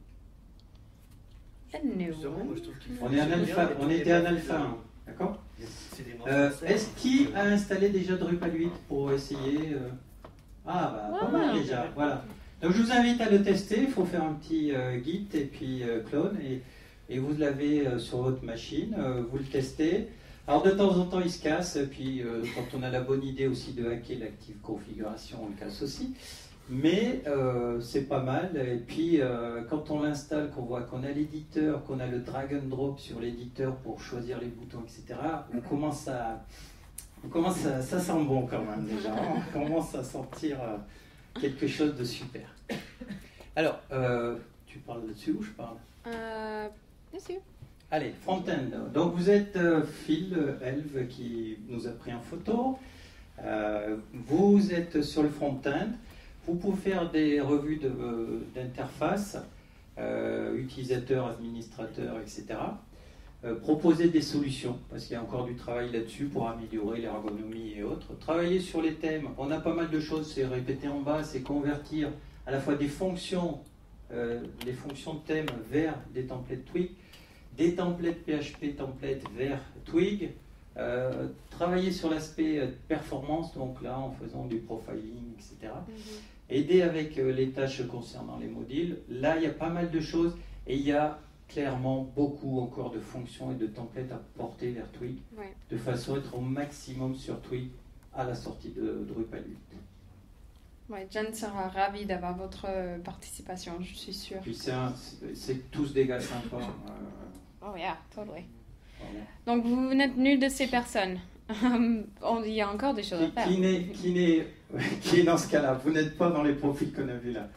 Justement, moi, je trouve qu'il faut
On est en alpha, on était en alpha un, d'accord euh, Est-ce qui a installé déjà Drupal huit pour essayer euh... Ah bah pas mal déjà, voilà. Donc je vous invite à le tester, il faut faire un petit euh, Git et puis euh, clone et, et vous l'avez euh, sur votre machine, euh, vous le testez. Alors de temps en temps il se casse, et puis euh, quand on a la bonne idée aussi de hacker l'active configuration, on le casse aussi. Mais euh, c'est pas mal, et puis euh, quand on l'installe, qu'on voit qu'on a l'éditeur, qu'on a le drag and drop sur l'éditeur pour choisir les boutons, et cetera, on commence à... On commence à ça sent bon quand même déjà, on commence à sentir euh, quelque chose de super. Alors, euh, tu parles là-dessus ou je parle
euh, Bien sûr.
Allez, front-end. Donc vous êtes euh, Phil Elve qui nous a pris en photo. Euh, vous êtes sur le front-end. Vous pouvez faire des revues de, euh, d'interface, euh, utilisateurs, administrateurs, et cetera. Euh, proposer des solutions, parce qu'il y a encore du travail là-dessus pour améliorer l'ergonomie et autres. Travailler sur les thèmes. On a pas mal de choses, c'est répété en bas, c'est convertir à la fois des fonctions, euh, des fonctions de thème vers des templates Twig, des templates P H P templates vers Twig, euh, travailler sur l'aspect performance, donc là en faisant du profiling, et cetera. Mm-hmm. Aider avec euh, les tâches concernant les modules. Là, il y a pas mal de choses et il y a clairement beaucoup encore de fonctions et de templates à porter vers Twig, ouais. De façon à être au maximum sur Twig à la sortie de Drupal huit.
Ouais, Jen sera ravie d'avoir votre participation, je suis sûre.
Puis c'est, un, c'est, c'est tous des gars sympas. Euh,
oh yeah, totally. Voilà. Donc vous n'êtes nulle de ces personnes. Il y a encore des choses
qui,
à faire.
Qui n'est, qui, n'est, qui est dans ce cas-là? Vous n'êtes pas dans les profils qu'on a vus là.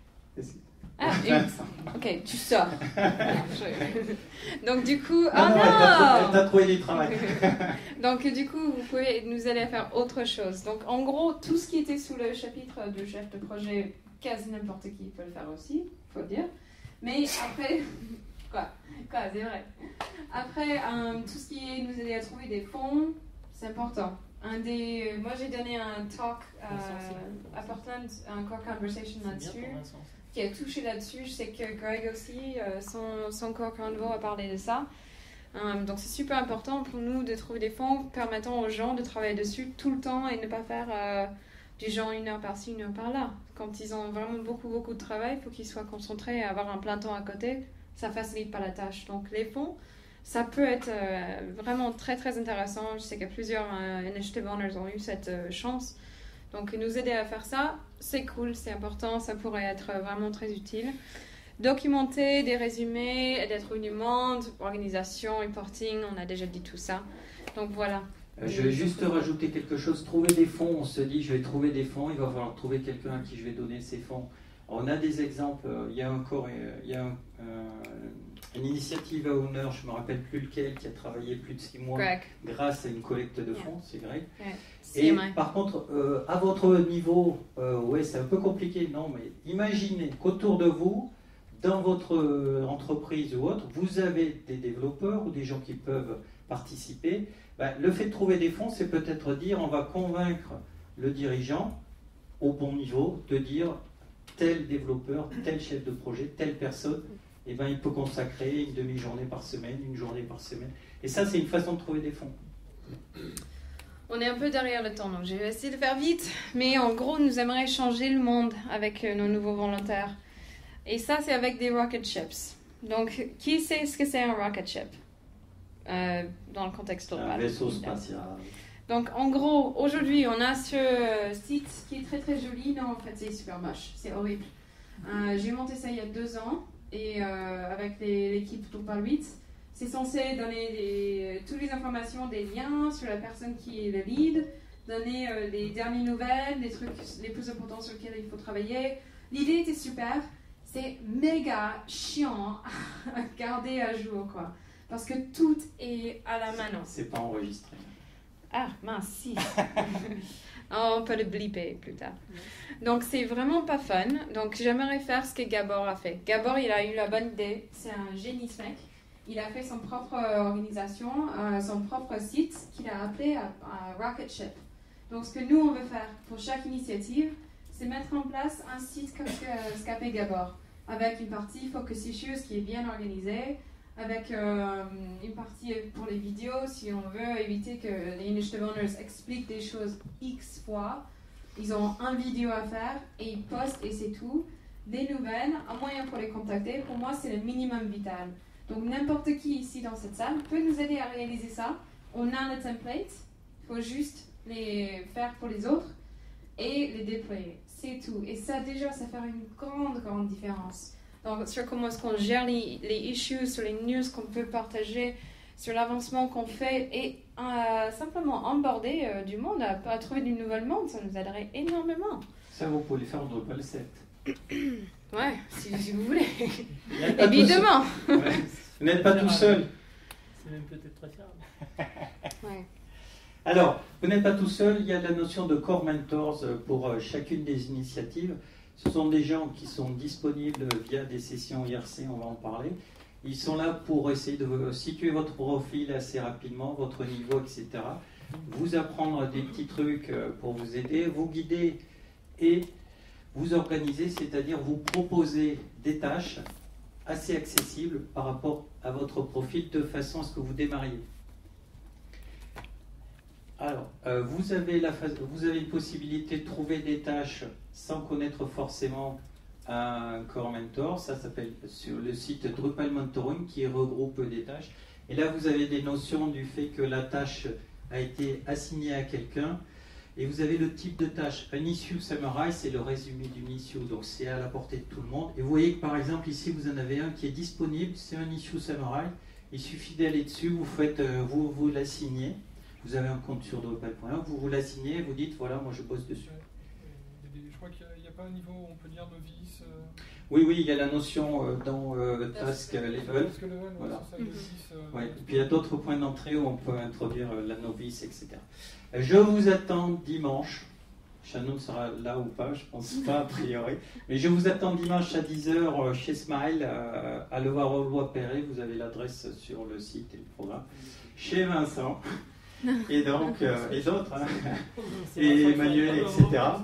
Ah, une... ok, tu sors. Donc du coup,
non, oh non,
non,
t'as trouvé du travail.
Donc du coup, vous pouvez nous aider à faire autre chose. Donc en gros, tout ce qui était sous le chapitre de chef de projet, quasi n'importe qui peut le faire aussi, faut le dire. Mais après, quoi, quoi, c'est vrai. Après, um, tout ce qui est nous aider à trouver des fonds, c'est important. Un des, moi j'ai donné un talk euh, à Portland, un core conversation là-dessus, qui a touché là-dessus. Je sais que Greg aussi, euh, son, son core convo a parlé de ça. Um, donc c'est super important pour nous de trouver des fonds permettant aux gens de travailler dessus tout le temps et ne pas faire euh, du genre une heure par-ci, une heure par-là. Quand ils ont vraiment beaucoup beaucoup de travail, il faut qu'ils soient concentrés et avoir un plein temps à côté. Ça facilite pas la tâche. Donc les fonds, ça peut être euh, vraiment très très intéressant. Je sais que plusieurs euh, initiative owners ont eu cette euh, chance. Donc nous aider à faire ça, c'est cool, c'est important, ça pourrait être vraiment très utile. Documenter des résumés, d'être une demande, organisation, reporting, on a déjà dit tout ça. Donc voilà.
Euh, je vais juste rajouter quelque chose. Trouver des fonds, on se dit je vais trouver des fonds, il va falloir trouver quelqu'un à qui je vais donner ces fonds. On a des exemples, il y a encore il y a un, euh, une initiative owner, je ne me rappelle plus lequel, qui a travaillé plus de six mois Greg. Grâce à une collecte de fonds, yeah. C'est Greg. Yeah. Et par contre, euh, à votre niveau, euh, ouais, c'est un peu compliqué, non, mais imaginez qu'autour de vous, dans votre entreprise ou autre, vous avez des développeurs ou des gens qui peuvent participer. Ben, le fait de trouver des fonds, c'est peut-être dire on va convaincre le dirigeant au bon niveau de dire tel développeur, tel chef de projet, telle personne, et ben, il peut consacrer une demi-journée par semaine, une journée par semaine. Et ça, c'est une façon de trouver des fonds.
On est un peu derrière le temps, donc je vais essayer de faire vite. Mais en gros, nous aimerions changer le monde avec nos nouveaux volontaires. Et ça, c'est avec des rocket ships. Donc, qui sait ce que c'est un rocket ship euh, dans le contexte global?
Un vaisseau spatial.
Donc, en gros, aujourd'hui, on a ce site qui est très très joli. Non, en fait, c'est super moche. C'est horrible. Euh, j'ai monté ça il y a deux ans et euh, avec les, l'équipe Drupal huit. C'est censé donner des, toutes les informations, des liens sur la personne qui est le lead, donner euh, les dernières nouvelles, les trucs les plus importants sur lesquels il faut travailler. L'idée était super. C'est méga chiant à garder à jour, quoi. parce que tout est à la mano.
C'est pas enregistré.
Ah, mince, si. On peut le blipper plus tard. Donc, c'est vraiment pas fun. Donc, j'aimerais faire ce que Gabor a fait. Gabor, il a eu la bonne idée. C'est un génie, ce mec. Il a fait son propre organisation, euh, son propre site qu'il a appelé à, à Rocket Ship. Donc, ce que nous, on veut faire pour chaque initiative, c'est mettre en place un site comme ce que- ce qu'a fait Gabor, avec une partie Focus Issues qui est bien organisée, avec euh, une partie pour les vidéos, si on veut éviter que les initiative owners expliquent des choses X fois. Ils ont un vidéo à faire et ils postent et c'est tout. Des nouvelles, un moyen pour les contacter, pour moi c'est le minimum vital. Donc n'importe qui ici dans cette salle peut nous aider à réaliser ça. On a le template, il faut juste les faire pour les autres et les déployer. C'est tout. Et ça déjà, ça fait une grande, grande différence. Donc, sur comment est-ce qu'on gère les, les issues, sur les news qu'on peut partager, sur l'avancement qu'on fait et euh, simplement emborder euh, du monde à, à trouver du nouvel monde, ça nous aiderait énormément.
Ça, vous pouvez le faire en Drupal sept.
Ouais, si, si vous voulez.
Vous n'êtes pas tout
Évidemment.
seul. Ouais. Vous n'êtes pas tout seul.
C'est même peut-être préférable.
Ouais.
Alors, vous n'êtes pas tout seul, il y a la notion de core mentors pour euh, chacune des initiatives. Ce sont des gens qui sont disponibles via des sessions I R C, on va en parler. Ils sont là pour essayer de situer votre profil assez rapidement, votre niveau, et cetera. Vous apprendre des petits trucs euh, pour vous aider, vous guider et vous organiser, c'est-à-dire vous proposer des tâches assez accessibles par rapport à votre profil de façon à ce que vous démarriez. Alors, euh, vous, avez la phase, vous avez une possibilité de trouver des tâches sans connaître forcément un core mentor. Ça s'appelle sur le site Drupal Mentoring qui regroupe des tâches. Et là, vous avez des notions du fait que la tâche a été assignée à quelqu'un. Et vous avez le type de tâche. Un issue summary, c'est le résumé d'une issue. Donc, c'est à la portée de tout le monde. Et vous voyez que par exemple, ici, vous en avez un qui est disponible. C'est un issue summary. Il suffit d'aller dessus. Vous, faites, euh, vous, vous l'assignez. Vous avez un compte sur Drupal point org, vous vous l'assignez, vous dites voilà, moi je bosse dessus.
Je crois qu'il n'y a, a pas un niveau où on peut dire novice. Euh...
Oui, oui, il y a la notion euh, dans euh, Task Level.
Task Level,
voilà.
ouais, c'est ça, novice, euh...
ouais. Et puis il y a d'autres points d'entrée où on peut introduire euh, la novice, et cetera. Je vous attends dimanche. Shannon sera là ou pas, je pense pas a priori. Mais je vous attends dimanche à dix heures euh, chez Smile, euh, à Levallois-Perret. Vous avez l'adresse sur le site et le programme. Chez Vincent. Et donc, euh, et d'autres, hein, et Emmanuel, et cetera.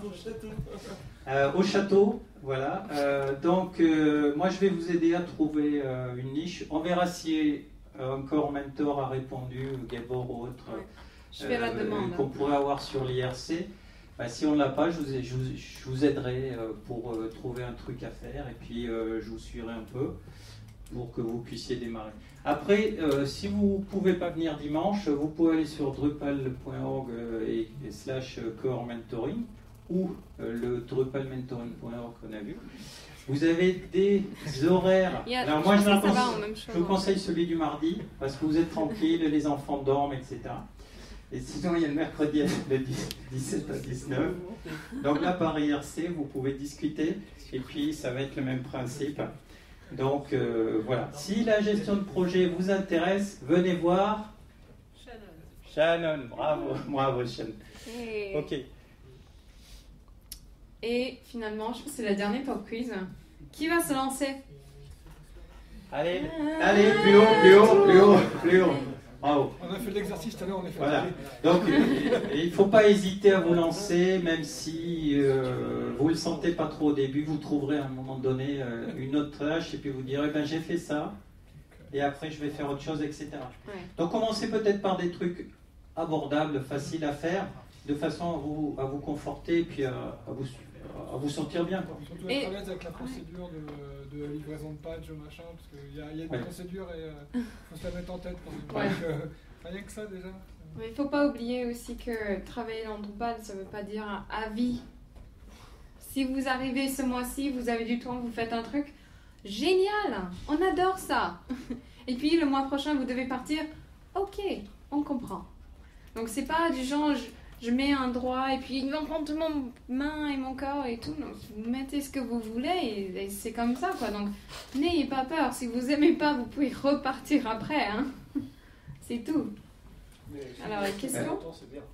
Euh, au château, voilà. Euh, donc, euh, moi, je vais vous aider à trouver euh, une niche. On verra si un core mentor a répondu, Gabor ou autre,
Ouais. Je fais la
euh,
demande.
qu'on pourrait avoir sur l'I R C. Bah, si on ne l'a pas, je vous, je vous, je vous aiderai euh, pour euh, trouver un truc à faire et puis euh, je vous suivrai un peu pour que vous puissiez démarrer. Après, euh, si vous ne pouvez pas venir dimanche, vous pouvez aller sur drupal point org et, et slash core mentoring ou euh, le drupal mentoring point org qu'on a vu. Vous avez des horaires.
Il y a-
Alors
je
moi,
pense
je,
que ça
pense-
va en même
je
chose.
vous conseille celui du mardi parce que vous êtes tranquille, les enfants dorment, et cetera. Et sinon, il y a le mercredi de dix-sept à dix-neuf. Donc là, par I R C, vous pouvez discuter et puis ça va être le même principe. Donc euh, voilà, si la gestion de projet vous intéresse, venez voir Shannon. Shannon, bravo, bravo Shannon.
Et,
Ok.
et finalement, je pense que c'est le dernier pop quiz. Qui va se lancer?
Allez, allez, plus haut, plus haut, plus haut, plus haut. Bravo.
On a fait l'exercice tout à l'heure, on est fait.
Voilà. Donc, euh, il ne faut pas hésiter à vous lancer, même si euh, vous ne le sentez pas trop au début, vous trouverez à un moment donné euh, une autre tâche et puis vous direz, ben, j'ai fait ça, et après je vais faire autre chose, et cetera.
Ouais.
Donc, commencez peut-être par des trucs abordables, faciles à faire, de façon à vous, à vous conforter et puis à, à, vous, à vous sentir bien, quoi.
Surtout
Et-
être à l'aise avec la procédure de, de livraison de patch, machin, parce qu'il y a, il y a des
Ouais.
procédures et il faut se la mettre en tête quand même.
Ouais.
Donc, euh, rien que ça déjà.
Mais il ne faut pas oublier aussi que travailler dans Drupal, ça ne veut pas dire un avis. Si vous arrivez ce mois-ci, vous avez du temps, vous faites un truc, génial, on adore ça. Et puis le mois prochain, vous devez partir, ok, on comprend. Donc c'est pas du genre, je, je mets un droit et puis ils vont prendre toute mon main et mon corps et tout. Donc, vous mettez ce que vous voulez et, et c'est comme ça, quoi. Donc, n'ayez pas peur. Si vous aimez pas, vous pouvez repartir après, hein. C'est tout.
Mais
Alors, la question?
c'est bien.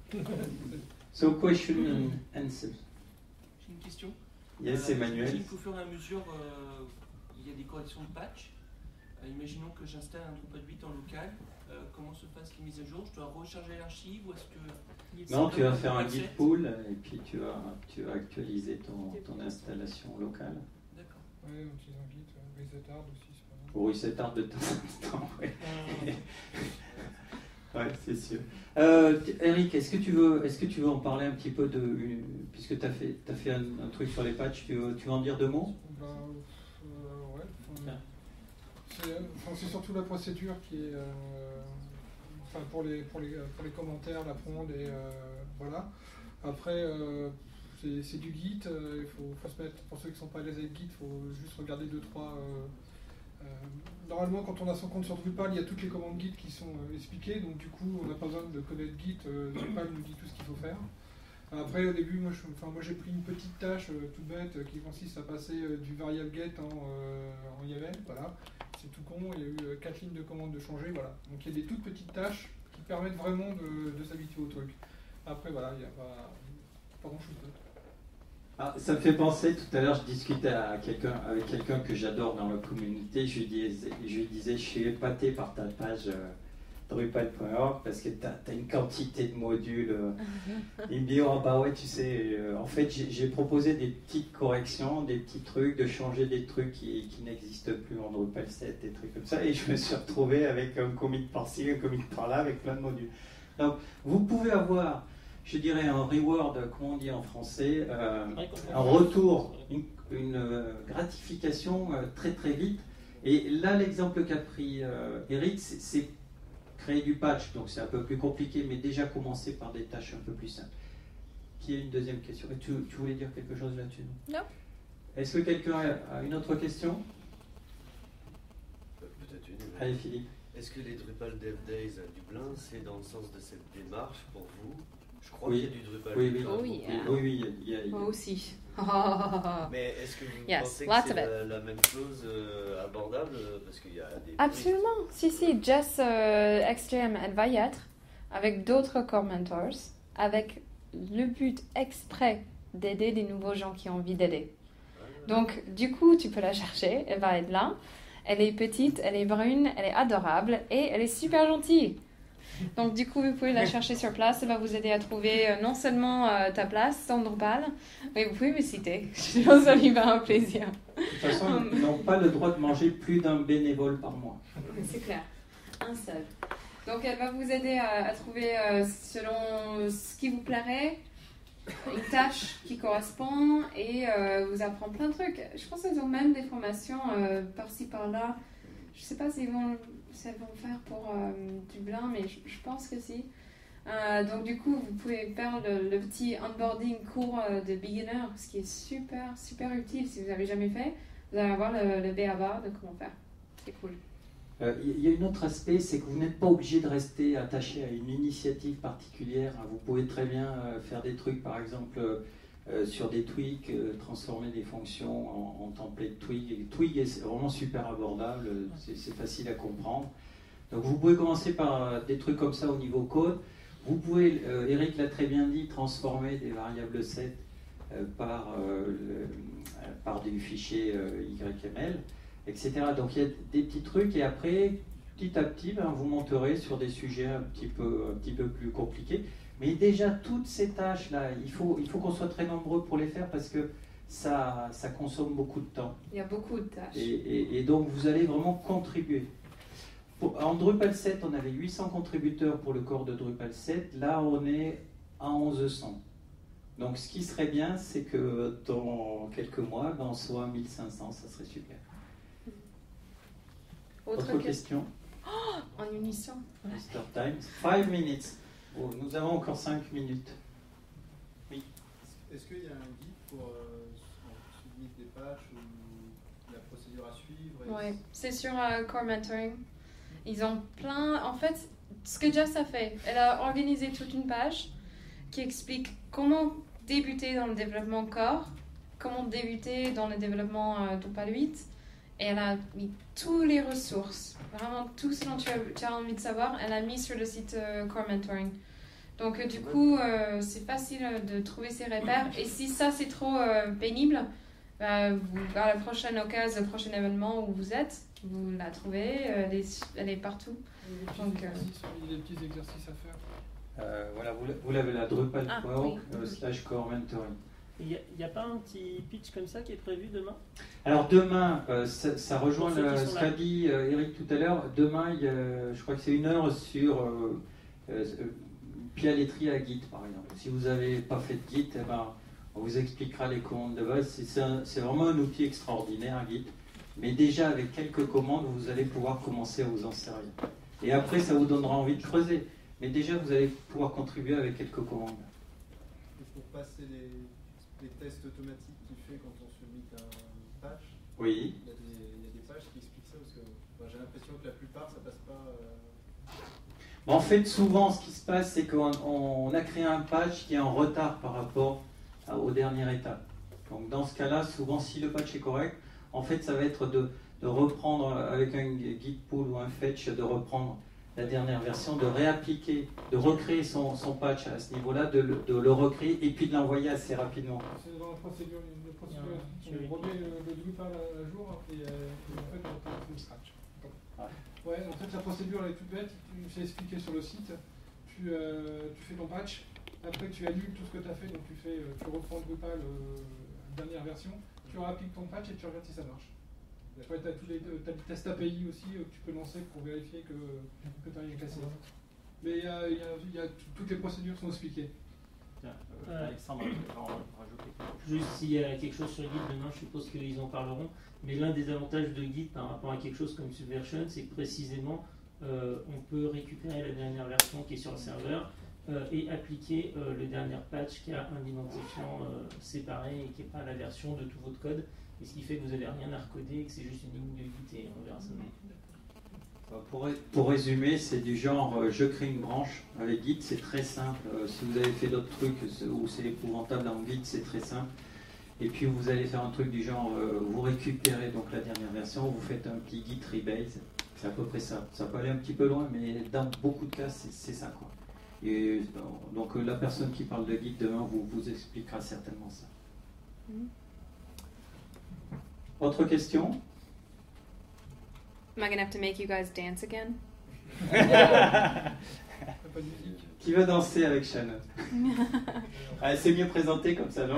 So, question and answer.
J'ai une question.
Yes,
Euh,
Emmanuel.
j'imagine qu'au fur et à mesure, euh, il y a des corrections de patch. Euh, imaginons que j'installe un Drupal huit en local. Euh, comment se passe les mises à jour? Je dois recharger l'archive ou est-ce que...
Non, tu vas faire un
Drupal
git
sept?
pull et puis tu vas, tu vas actualiser ton, ton installation locale.
D'accord.
Ouais, on utilise un Git, euh, Resetard aussi, c'est pas mal.
Pour resetard de temps en temps, ouais.
Euh,
Ouais, c'est sûr. Euh, t- Eric, est-ce que tu veux, est-ce que tu veux en parler un petit peu de, une- puisque tu as fait, t'as fait un, un truc sur les patchs, tu veux, tu veux en dire deux mots?
Bah, euh, ouais. enfin,
Bien.
C'est enfin, c'est surtout la procédure qui est. euh, Enfin, pour les, pour, les, pour les commentaires, la fronde et euh, voilà. Après, euh, c'est c'est du Git. euh, Il faut, faut se mettre, pour ceux qui ne sont pas à l'aise avec Git, il faut juste regarder deux trois. Euh, euh, normalement, quand on a son compte sur Drupal, il y a toutes les commandes Git qui sont euh, expliquées. Donc, du coup, on n'a pas besoin de connaître Git. euh, Drupal nous dit tout ce qu'il faut faire. Après, au début, moi, je, enfin, moi j'ai pris une petite tâche euh, toute bête euh, qui consiste à passer euh, du variable get en, euh, en Y M L. Voilà. C'est tout con, il y a eu euh, quatre lignes de commande de changer. Voilà. Donc il y a des toutes petites tâches qui permettent vraiment de, de s'habituer au truc. Après, voilà, il n'y a pas, pas grand chose d'autre.
Ah, ça me fait penser, tout à l'heure, je discutais à quelqu'un, avec quelqu'un que j'adore dans la communauté. Je lui disais, je lui disais, je suis épaté par ta page euh, drupal point org parce que tu as une quantité de modules. euh. Il me dit, oh bah ouais, tu sais, euh, en fait, j'ai j'ai proposé des petites corrections, des petits trucs, de changer des trucs qui, qui n'existent plus en Drupal sept, des trucs comme ça. Et je me suis retrouvé avec un commit par-ci, un commit par-là, avec plein de modules. Donc, vous pouvez avoir, je dirais, un reward, comment on dit en français, euh, un retour, une, une euh, gratification euh, très très vite. Et là, l'exemple qu'a pris euh, Eric, c'est- c'est créer du patch, donc c'est un peu plus compliqué, mais déjà commencer par des tâches un peu plus simples. Qui a une deuxième question? Tu, tu voulais dire quelque chose là-dessus?
Non.
Est-ce que quelqu'un a a une autre question?
Euh, Peut-être une. mais-
Allez, Philippe.
Est-ce que les Drupal Dev Days à Dublin, c'est dans le sens de cette démarche pour vous? Je crois
Oui.
qu'il y a du Drupal.
Oui, oui.
Ultra
Oh, yeah.
beaucoup.
Oui, oui, il y a- il y a-
Moi aussi.
Mais est-ce que vous
Yes,
pensez
lots
que
of
c'est
it.
la, la même chose euh, abordable? Parce qu'il y a des.
Absolument. Si, si. Jess euh, X J M, elle va y être avec d'autres core mentors, avec le but exprès d'aider les nouveaux gens qui ont envie d'aider. Donc, du coup, tu peux la chercher. Elle va être là. Elle est petite, elle est brune, elle est adorable et elle est super gentille. Donc, du coup, vous pouvez la chercher sur place. Elle va vous aider à trouver euh, non seulement euh, ta place dans Drupal, mais vous pouvez me citer. Je pense que ça lui fera un plaisir.
De toute façon, ils n'ont pas le droit de manger plus d'un bénévole par mois.
C'est clair. Un seul. Donc, elle va vous aider à, à trouver, euh, selon ce qui vous plairait, une tâche qui correspond et euh, vous apprend plein de trucs. Je pense qu'ils ont même des formations euh, par-ci par-là. Je sais pas s'ils vont, si elles vont faire pour euh, Dublin, mais je, je pense que si. Euh, donc du coup, vous pouvez faire le, le petit onboarding cours euh, de beginner, ce qui est super, super utile si vous n'avez jamais fait. Vous allez avoir le, le B A B A de comment faire. C'est cool.
Euh, Il y a un autre aspect, c'est que vous n'êtes pas obligé de rester attaché à une initiative particulière. Vous pouvez très bien euh, faire des trucs, par exemple, euh, sur des tweaks, euh, transformer des fonctions en, en template Twig. Et Twig est vraiment super abordable, c'est c'est facile à comprendre. Donc vous pouvez commencer par euh, des trucs comme ça au niveau code. Vous pouvez, euh, Eric l'a très bien dit, transformer des variables set euh, par, euh, le, par des fichiers euh, Y M L. Etc. Donc il y a des petits trucs et après, petit à petit, ben, vous monterez sur des sujets un petit peu, un petit peu plus compliqués. Mais déjà, toutes ces tâches-là, il faut, il faut qu'on soit très nombreux pour les faire parce que ça, ça consomme beaucoup de temps.
Il y a beaucoup de tâches.
Et, et- et donc, vous allez vraiment contribuer. Pour- en Drupal sept, on avait huit cents contributeurs pour le corps de Drupal sept. Là, on est à onze cents. Donc, ce qui serait bien, c'est que dans quelques mois, ben, on soit à mille cinq cents. Ça serait super.
Autre,
Autre
question
question?
en unisson.
Mister Times. Five minutes. Oh, nous avons encore cinq minutes.
Est-ce qu'il y a un guide pour euh, suivre des patchs ou la procédure à suivre et-
Ouais, c'est sur euh, Core Mentoring. Ils ont plein. En fait, ce que Jess a fait, elle a organisé toute une page qui explique comment débuter dans le développement corps, comment débuter dans le développement euh, Drupal huit. Et elle a mis toutes les ressources, vraiment tout ce dont tu as, tu as envie de savoir, elle a mis sur le site euh, Core Mentoring. Donc euh, du coup, euh, c'est facile de trouver ces repères. Et si ça c'est trop euh, pénible, bah, vous, à la prochaine occasion, le prochain événement où vous êtes, vous la trouvez, elle est, elle est partout.
Il y a des petits,
Donc, euh,
exercices, il y a des petits exercices à faire.
Euh, voilà, vous, vous l'avez la Drupal
Ah,
Org
oui.
euh, slash Core Mentoring.
Il n'y a, a pas un petit pitch comme ça qui est prévu demain?
Alors demain, euh, ça, ça rejoint
Pour ceux qui
le-
sont
ce
là.
qu'a dit euh, Eric tout à l'heure. Demain, il y a, je crois que c'est une heure sur euh, euh, pialetterie à Git, par exemple. Si vous n'avez pas fait de Git, eh ben, on vous expliquera les commandes de base. C'est, c'est, un- c'est vraiment un outil extraordinaire, Git. Mais déjà, avec quelques commandes, vous allez pouvoir commencer à vous en servir. Et après, ça vous donnera envie de creuser. Mais déjà, vous allez pouvoir contribuer avec quelques commandes.
Et pour passer les, les tests automatiques qu'il fait quand on submit un patch,
Oui.
il y a des, il y a des pages qui expliquent ça parce que enfin, j'ai l'impression que la plupart ça passe pas. euh,
En fait, souvent, ce qui se passe, c'est qu'on on a créé un patch qui est en retard par rapport à- aux dernières étapes. Donc, dans ce cas-là, souvent, si le patch est correct, en fait, ça va être de, de reprendre avec un git pull ou un fetch, de reprendre la dernière version, de réappliquer, de recréer son, son patch à ce niveau-là, de, le- de le recréer et puis de l'envoyer assez rapidement.
C'est dans la procédure, une procédure,
Ouais,
on remet le, le Drupal à jour et, euh, et en fait on recommence from scratch.
Ouais.
Ouais, en fait la procédure elle est toute bête, tu c'est expliqué sur le site, tu, euh, tu fais ton patch, après tu annules tout ce que tu as fait, donc tu, fais, euh, tu reprends Drupal euh, dernière version, tu réappliques ton patch et tu regardes si ça marche. Ouais, tu as tous les t'as des tests A P I aussi euh, que tu peux lancer pour vérifier que, que tu n'as rien cassé. Mais il y a, il y a, il y a t- toutes les procédures sont expliquées.
Tiens, euh,
Ouais.
Alexandre, on va rajouter quelque chose.
Juste s'il y a quelque chose sur Git demain, je suppose qu'ils en parleront. Mais l'un des avantages de Git par rapport à quelque chose comme Subversion, c'est que précisément, euh, on peut récupérer la dernière version qui est sur le serveur euh, et appliquer euh, le dernier patch qui a un identifiant euh, séparé et qui n'est pas la version de tout votre code. Et ce qui fait que vous n'avez rien à recoder et que c'est juste une ligne de Git et on verra ça.
Pour, ré- pour résumer, c'est du genre, euh, je crée une branche avec Git, c'est très simple. Euh, si vous avez fait d'autres trucs c'est- où c'est épouvantable en Git, c'est très simple. Et puis vous allez faire un truc du genre, euh, vous récupérez donc la dernière version, vous faites un petit Git rebase. C'est à peu près ça. Ça peut aller un petit peu loin, mais dans beaucoup de cas, c'est, c'est ça, quoi. Et euh, donc euh, la personne qui parle de Git demain vous, vous expliquera certainement ça.
Mhm.
Autre question?
Am I gonna have to make you guys dance again?
T'as pas de musique.
Qui veut danser avec Shannon? Ah, c'est mieux présenté comme ça, non?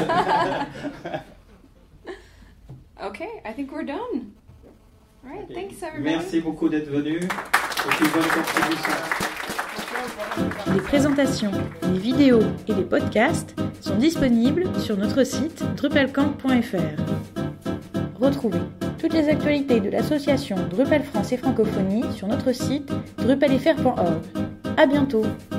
Okay, I think we're done. All right,
Ok.
thanks everybody.
Merci beaucoup d'être venu. Et puis bonne contribution.
Les présentations, les vidéos et les podcasts sont disponibles sur notre site drupalcamp point f r. Retrouvez toutes les actualités de l'association Drupal France et Francophonie sur notre site drupalfr point org. À bientôt!